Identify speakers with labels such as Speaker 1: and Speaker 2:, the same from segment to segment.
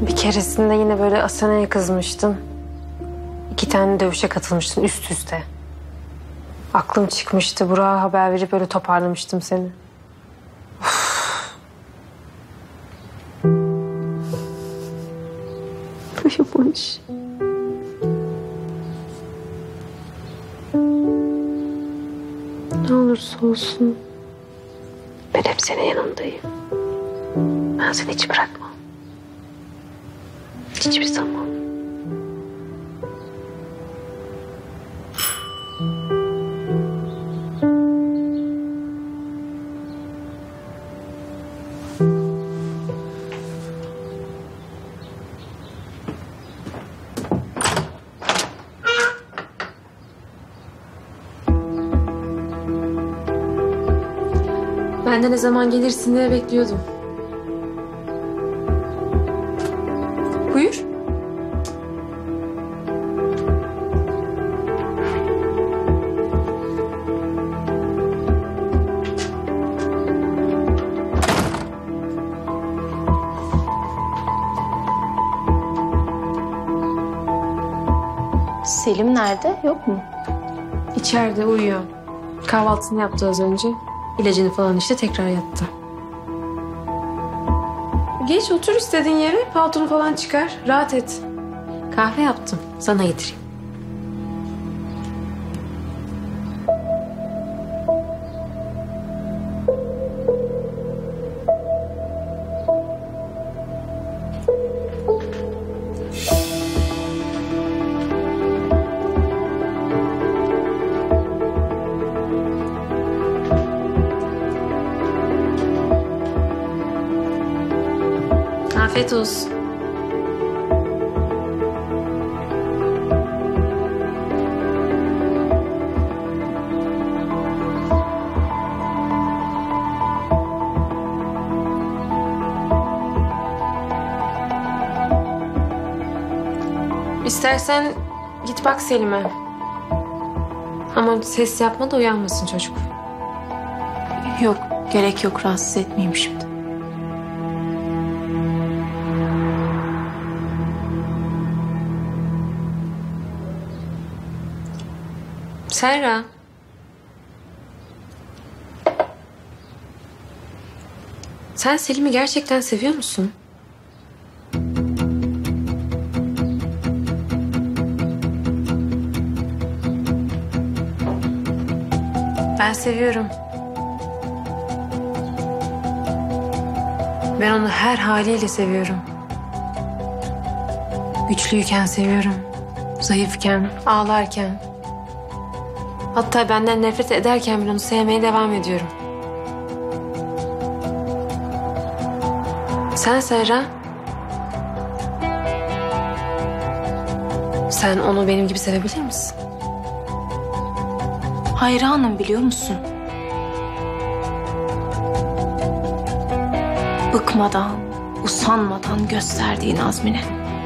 Speaker 1: Bir keresinde yine böyle Asena'ya kızmıştın. 2 tane dövüşe katılmıştın üst üste. Aklım çıkmıştı. Burak'a haber verip böyle toparlamıştım seni. Uyumuş. Ne olursa olsun ben hep senin yanındayım. Ben seni hiç bırakmam. Hiçbir zaman. Ben de ne zaman gelirsin diye bekliyordum. Buyur.
Speaker 2: Selim nerede? Yok mu?
Speaker 1: İçeride uyuyor. Kahvaltısını yaptı az önce. İlacını falan işte tekrar yattı. Geç otur istediğin yere. Paltonu falan çıkar. Rahat et. Kahve yaptım. Sana getireyim. Afiyet olsun. İstersen git bak Selim'e. Ama ses yapma da uyanmasın çocuk.
Speaker 2: Yok, gerek yok. Rahatsız etmeyeyim şimdi.
Speaker 1: Serra. Sen Selim'i gerçekten seviyor musun? Ben seviyorum. Ben onu her haliyle seviyorum. Güçlüyken seviyorum. Zayıfken, ağlarken. Hatta benden nefret ederken bile onu sevmeye devam ediyorum. Sen Serra. Sen onu benim gibi sevebilir misin?
Speaker 2: Hayranım, biliyor musun? Bıkmadan, usanmadan gösterdiğin azmine.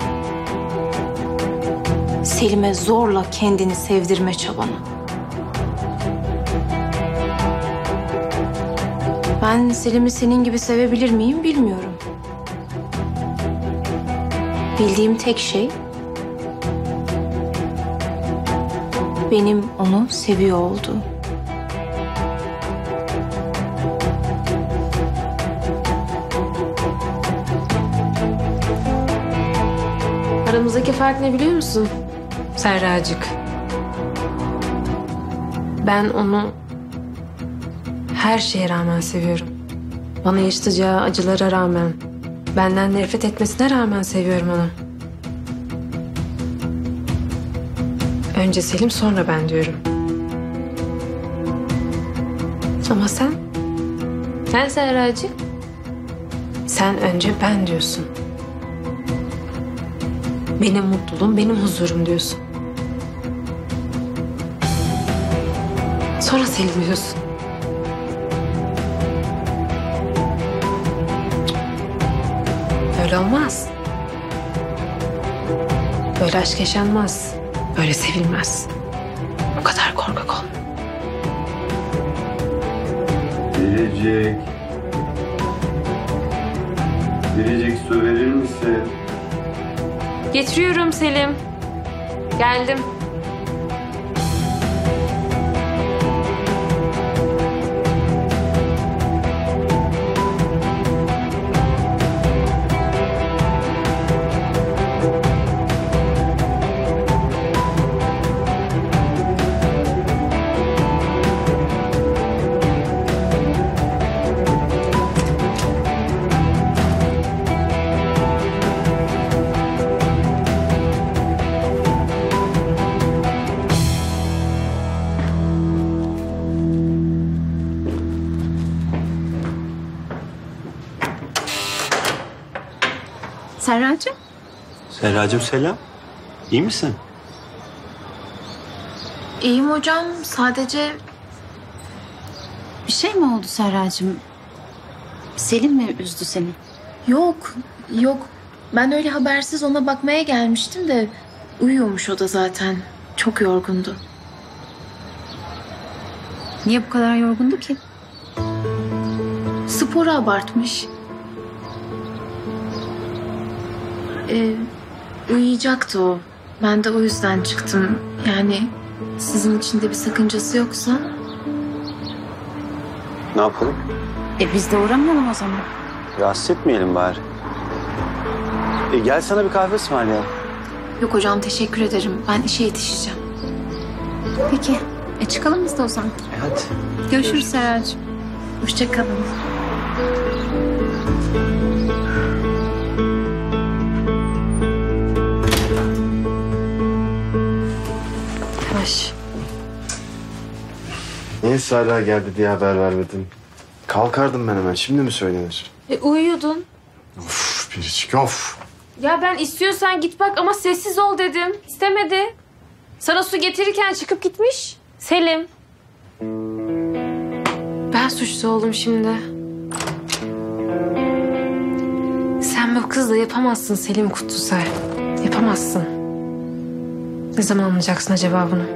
Speaker 2: Selim'e zorla kendini sevdirme çabanı. Ben Selim'i senin gibi sevebilir miyim bilmiyorum. Bildiğim tek şey benim onu seviyor olduğum.
Speaker 1: Aramızdaki fark ne biliyor musun Serracık? Ben onu her şeye rağmen seviyorum. Bana yaşatacağı acılara rağmen, benden nefret etmesine rağmen seviyorum onu. Önce Selim, sonra ben diyorum. Ama sen Serracık, sen önce ben diyorsun. Benim mutluluğum, benim huzurum diyorsun. Sonra Selim diyorsun. Böyle olmaz. Böyle aşk yaşanmaz. Böyle sevilmez. Bu kadar korkak olma.
Speaker 3: Biricik su verir misin?
Speaker 1: Getiriyorum Selim. Geldim.
Speaker 2: Serracığım.
Speaker 3: Serracığım selam. İyi misin?
Speaker 2: İyiyim hocam. Sadece
Speaker 4: Bir şey mi oldu Serracığım? Selim mi üzdü seni?
Speaker 2: yok. Ben öyle habersiz ona bakmaya gelmiştim de uyuyormuş o da zaten. Çok yorgundu.
Speaker 4: Niye bu kadar yorgundu ki?
Speaker 2: Sporu abartmış. Uyuyacaktı o. Ben de o yüzden çıktım. Yani sizin için de bir sakıncası yoksa.
Speaker 3: Ne yapalım?
Speaker 4: Biz de uğramayalım o zaman.
Speaker 3: Rahatsız etmeyelim bari. Gel sana bir kahve ısmarlayalım.
Speaker 2: Yok hocam, teşekkür ederim. Ben işe yetişeceğim.
Speaker 4: Peki. Çıkalım biz de o zaman.
Speaker 3: Hadi.
Speaker 4: Görüşürüz Serracığım.
Speaker 2: Hoşça kalın.
Speaker 1: Yavaş.
Speaker 5: Niye Serra geldi diye haber vermedin? Kalkardım ben hemen. Şimdi mi söylenir?
Speaker 1: Uyuyordun.
Speaker 5: Of Biricik of.
Speaker 1: Ya ben istiyorsan git bak ama sessiz ol dedim. İstemedi. Sana su getirirken çıkıp gitmiş. Selim. Ben suçlu oldum şimdi. Sen bu kızla yapamazsın Selim Kutlusay. Yapamazsın. Ne zaman anlayacaksın acaba bunu?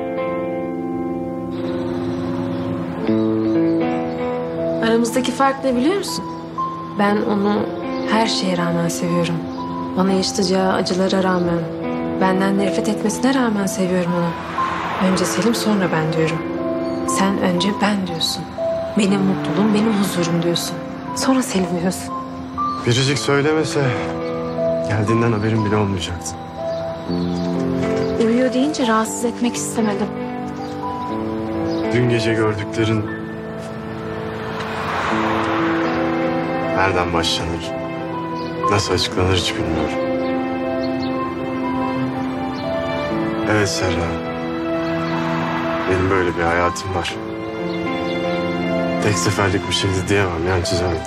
Speaker 1: Aramızdaki fark ne biliyor musun? Ben onu her şeye rağmen seviyorum. Bana yaşatacağı acılara rağmen, benden nefret etmesine rağmen seviyorum onu. Önce Selim, sonra ben diyorum. Sen önce ben diyorsun. Benim mutluluğum, benim huzurum diyorsun. Sonra Selim diyorsun.
Speaker 5: Biricik söylemese geldiğinden haberim bile olmayacaktı.
Speaker 2: Uyuyor deyince rahatsız etmek istemedim.
Speaker 5: Dün gece gördüklerin nereden başlanır, nasıl açıklanır hiç bilmiyorum. Evet Serra, benim böyle bir hayatım var. Tek seferlik bir şeydi diyemem, yan çizemedim.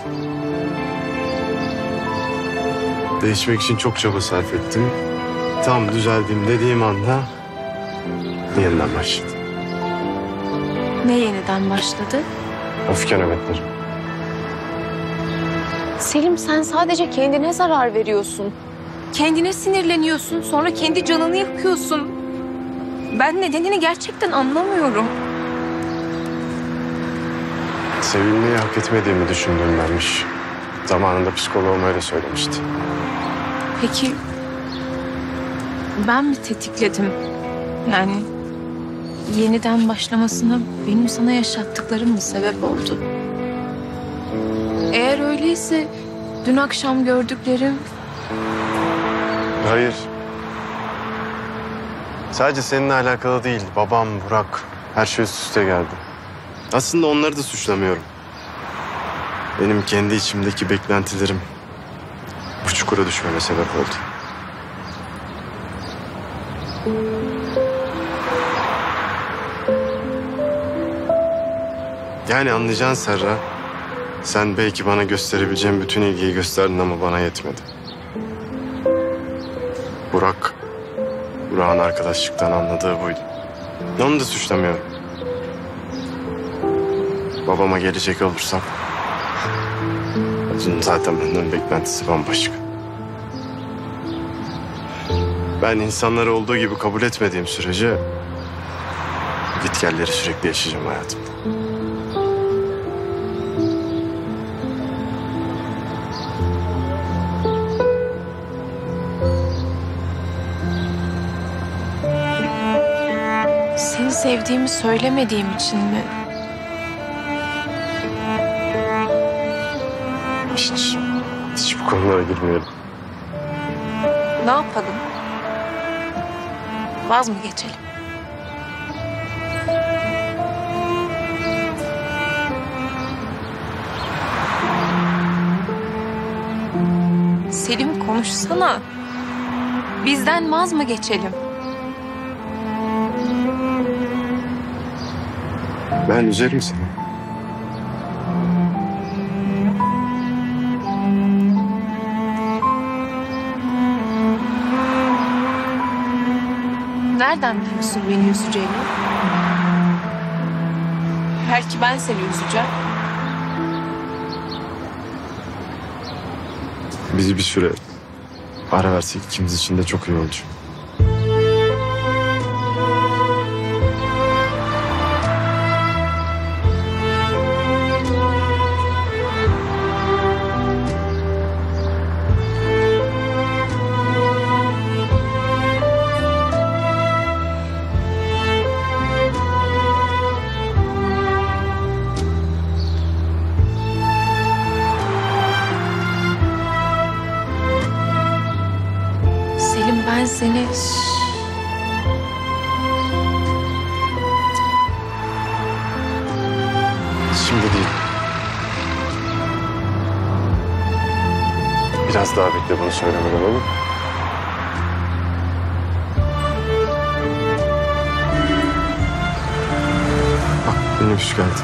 Speaker 5: Değişmek için çok çaba sarf ettim. Tam düzeldim dediğim anda yeniden başladı.
Speaker 2: Ne yeniden başladı?
Speaker 5: Öfke nöbetleri.
Speaker 2: Selim, sen sadece kendine zarar veriyorsun. Kendine sinirleniyorsun, sonra kendi canını yakıyorsun. Ben nedenini gerçekten anlamıyorum.
Speaker 5: Sevilmeyi hak etmediğimi düşündüğümdenmiş. Zamanında psikoloğum öyle söylemişti.
Speaker 2: Peki ben mi tetikledim? Yani yeniden başlamasına benim sana yaşattıklarım mı sebep oldu? Eğer öyleyse dün akşam gördüklerim...
Speaker 5: Hayır. Sadece seninle alakalı değil. Babam, Burak, her şey üst üste geldi. Aslında onları da suçlamıyorum. Benim kendi içimdeki beklentilerim bu çukura düşmeme sebep oldu. Yani anlayacaksın Serra. Sen belki bana gösterebileceğin bütün ilgiyi gösterdin ama bana yetmedi. Burak'ın arkadaşlıktan anladığı buydu. Onu da suçlamıyorum. Babama gelecek olursam... zaten benden beklentisi bambaşka. Ben insanları olduğu gibi kabul etmediğim sürece... gitgelleri sürekli yaşayacağım hayatımda.
Speaker 2: sevdiğimi söylemediğim için mi?
Speaker 5: Hiç bu konulara girmeyelim.
Speaker 2: Ne yapalım? Vaz mı geçelim? Selim konuşsana. Bizden vaz mı geçelim?
Speaker 5: Ben üzerim seni.
Speaker 2: Nereden biliyorsun beni üzeceğini? Belki ben seni üzeceğim.
Speaker 5: Bizi bir süre ara versek ikimiz için de çok iyi olacak.
Speaker 2: Selim ben seni...
Speaker 5: Şimdi değil. Biraz daha bekle bunu söylemeden, olur mu? Bak minibüs geldi.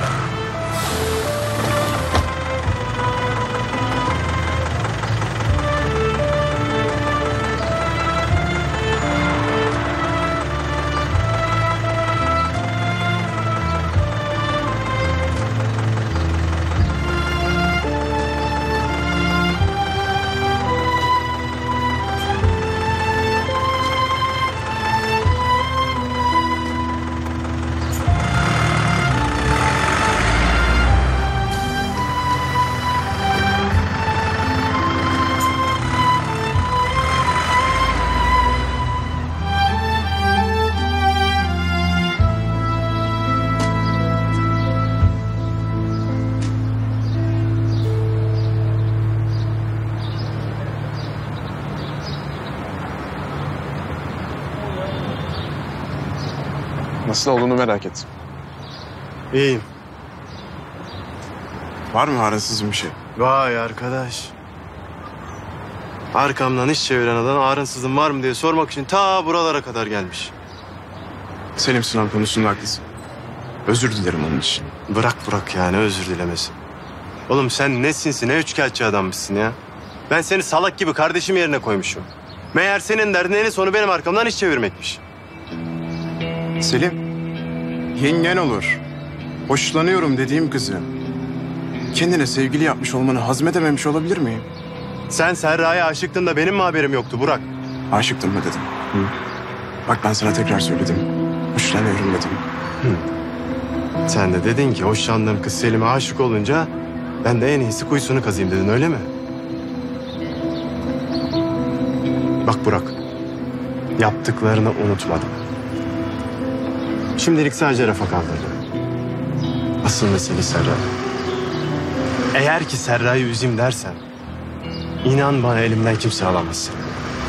Speaker 6: Nasıl olduğunu merak ettim.
Speaker 5: İyiyim.
Speaker 6: Var mı arasız bir şey?
Speaker 5: Vay arkadaş. Arkamdan iş çeviren adam ağrınsızın var mı diye sormak için ta buralara kadar gelmiş.
Speaker 6: Selim sınav konusunda haklısın. Özür dilerim onun için.
Speaker 5: Bırak yani özür dilemesi. Oğlum sen ne sinsi ne üçkağıtçı adammışsın ya. Ben seni salak gibi kardeşim yerine koymuşum. Meğer senin derdin en sonu benim arkamdan iş çevirmekmiş.
Speaker 6: Selim, yengen olur. Hoşlanıyorum dediğim kızı kendine sevgili yapmış olmanı hazmedememiş olabilir miyim?
Speaker 5: Sen Serra'ya aşıktın da benim mi haberim yoktu Burak?
Speaker 6: Aşıktım mı dedim. Bak ben sana tekrar söyledim. Hoşlanıyorum dedim.
Speaker 5: Sen de dedin ki hoşlandığım kız Selim'e aşık olunca ben de en iyisi kuyusunu kazıyım dedin, öyle mi? Bak Burak, yaptıklarını unutmadım. Şimdilik sadece rafa kaldırdım. Asıl mesele Serra. Eğer ki Serra'yı üzeyim dersen, inan bana elimden kimse alamaz seni.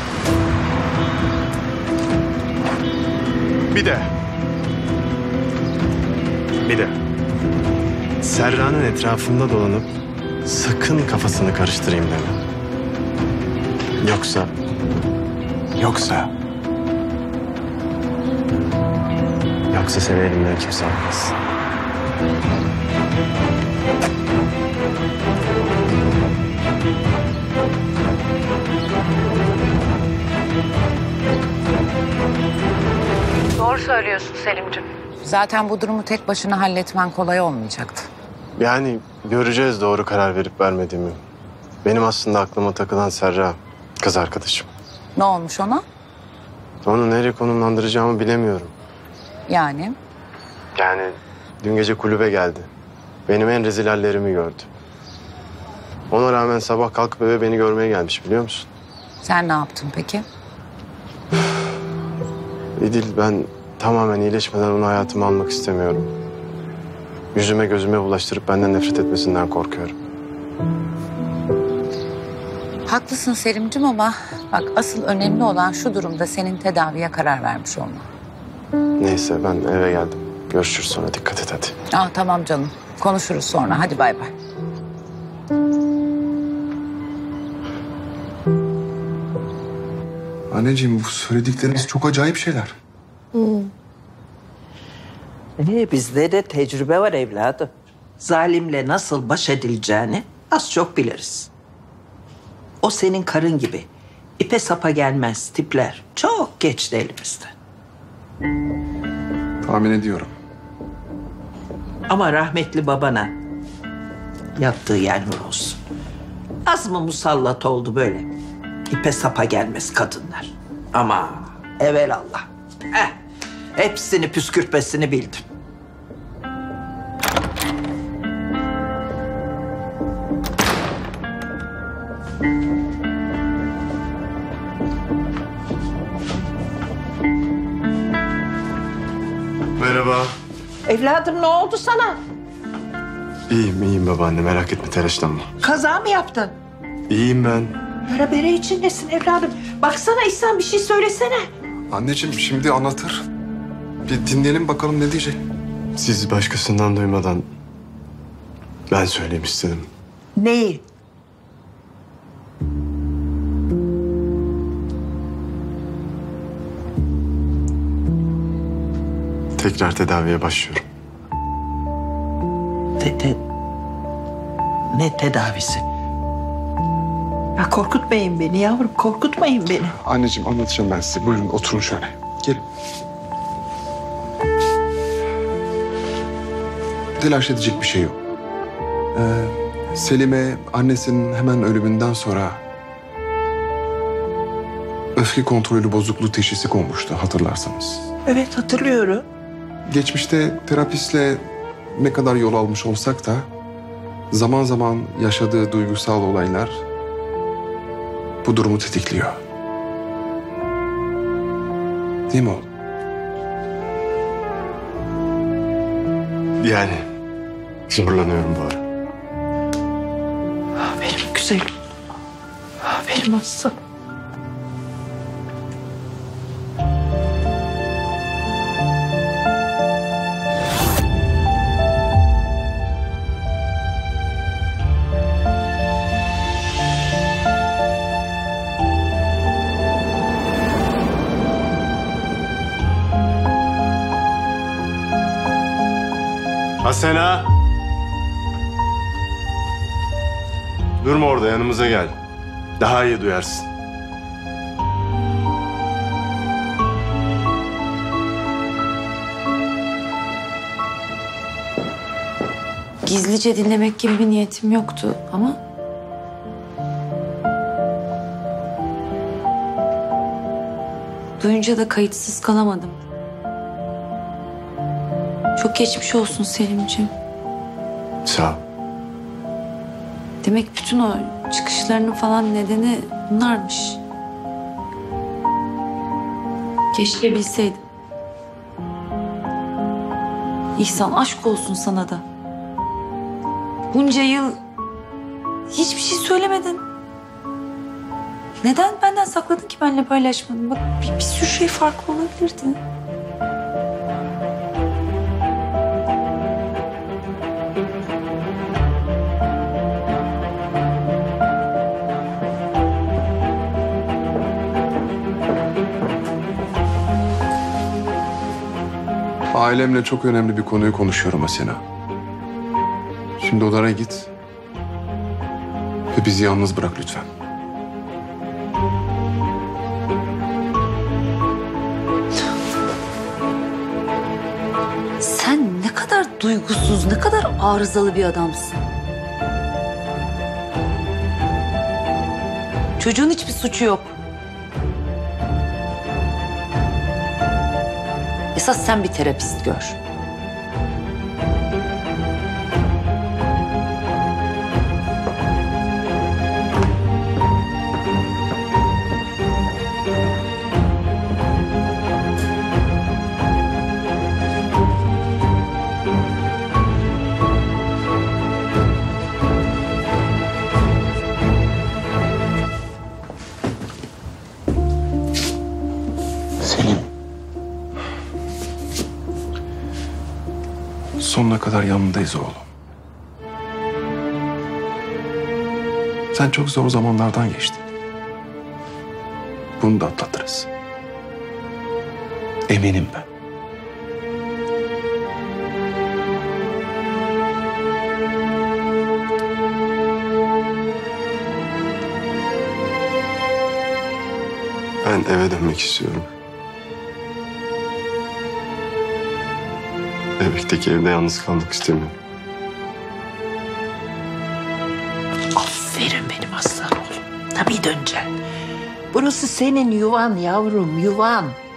Speaker 5: Bir de Serra'nın etrafında dolanıp sakın kafasını karıştırayım deme.
Speaker 6: Yoksa
Speaker 5: seni elimden kimse almaz.
Speaker 7: Doğru söylüyorsun Selim'ciğim. Zaten bu durumu tek başına halletmen kolay olmayacaktı.
Speaker 5: Yani göreceğiz doğru karar verip vermediğimi. Benim aslında aklıma takılan Serra, kız arkadaşım.
Speaker 7: Ne olmuş ona?
Speaker 5: Onu nereye konumlandıracağımı bilemiyorum.
Speaker 7: Yani?
Speaker 5: Yani dün gece kulübe geldi. Benim en rezil hallerimi gördü. Ona rağmen sabah kalkıp eve beni görmeye gelmiş, biliyor musun?
Speaker 7: Sen ne yaptın peki?
Speaker 5: İdil, ben tamamen iyileşmeden onu hayatıma almak istemiyorum. Yüzüme gözüme bulaştırıp benden nefret etmesinden korkuyorum.
Speaker 7: Haklısın Selim'cim ama bak asıl önemli olan şu durumda senin tedaviye karar vermiş olman.
Speaker 5: Neyse ben eve geldim. Görüşürüz sonra, dikkat et hadi.
Speaker 7: Tamam canım. Konuşuruz sonra. Hadi bay bay.
Speaker 6: Anneciğim, bu söyledikleriniz çok acayip şeyler.
Speaker 8: Bizde de tecrübe var evladım. Zalimle nasıl baş edileceğini az çok biliriz. O senin karın gibi. İpe sapa gelmez tipler. Çok geçti elimizde.
Speaker 6: Tahmin ediyorum.
Speaker 8: Ama rahmetli babana yattığı yer nur olsun. Az mı musallat oldu böyle? İpe sapa gelmez kadınlar. Ama evelallah. Hepsini püskürtmesini bildim.
Speaker 5: Merhaba.
Speaker 8: Evladım ne oldu sana?
Speaker 5: İyiyim babaanne, merak etme, telaşlanma.
Speaker 8: Kaza mı yaptın?
Speaker 5: İyiyim ben.
Speaker 8: Yara bere içindesin evladım. Baksana İhsan, bir şey söylesene.
Speaker 6: Anneciğim şimdi anlatır. Bir dinleyelim bakalım ne diyecek.
Speaker 5: Siz başkasından duymadan ben söyleyeyim istedim.
Speaker 8: Neyi?
Speaker 5: Tekrar tedaviye başlıyorum.
Speaker 8: Ne tedavisi? Ya korkutmayın beni yavrum, korkutmayın beni.
Speaker 6: Anneciğim anlatacağım ben size. Buyurun oturun şöyle. Gelin. Telaş edecek bir şey yok. Selim'e annesinin hemen ölümünden sonra öfke kontrolü bozukluğu teşhisi konmuştu, hatırlarsanız.
Speaker 8: Evet, hatırlıyorum.
Speaker 6: Geçmişte terapistle ne kadar yol almış olsak da zaman zaman yaşadığı duygusal olaylar bu durumu tetikliyor. Değil mi oğlum?
Speaker 5: Yani zorlanıyorum bu ara.
Speaker 8: Benim güzelim. Benim aslanım.
Speaker 5: Asena! Durma orada, yanımıza gel. Daha iyi duyarsın.
Speaker 4: Gizlice dinlemek gibi bir niyetim yoktu ama... duyunca da kayıtsız kalamadım. Çok geçmiş olsun Selimciğim.
Speaker 5: Sağ ol.
Speaker 4: Demek bütün o çıkışlarının falan nedeni bunlarmış. Keşke bilseydim. İhsan, aşk olsun sana da. Bunca yıl hiçbir şey söylemedin. Neden benden sakladın ki, benimle paylaşmadın? Bak bir sürü şey farklı olabilirdi.
Speaker 6: Ailemle çok önemli bir konuyu konuşuyorum Asena. Şimdi odana git ve bizi yalnız bırak lütfen.
Speaker 4: Sen ne kadar duygusuz, ne kadar arızalı bir adamsın. Çocuğun hiçbir suçu yok. Esas sen bir terapist gör.
Speaker 6: sonuna kadar yanındayız oğlum. Sen çok zor zamanlardan geçtin. Bunu da atlatırız. Eminim ben.
Speaker 5: Ben eve dönmek istiyorum. Bebekteki evde yalnız kalmak istemiyorum.
Speaker 8: Aferin benim aslan oğlum. Tabii döneceksin. Burası senin yuvan yavrum, yuvan.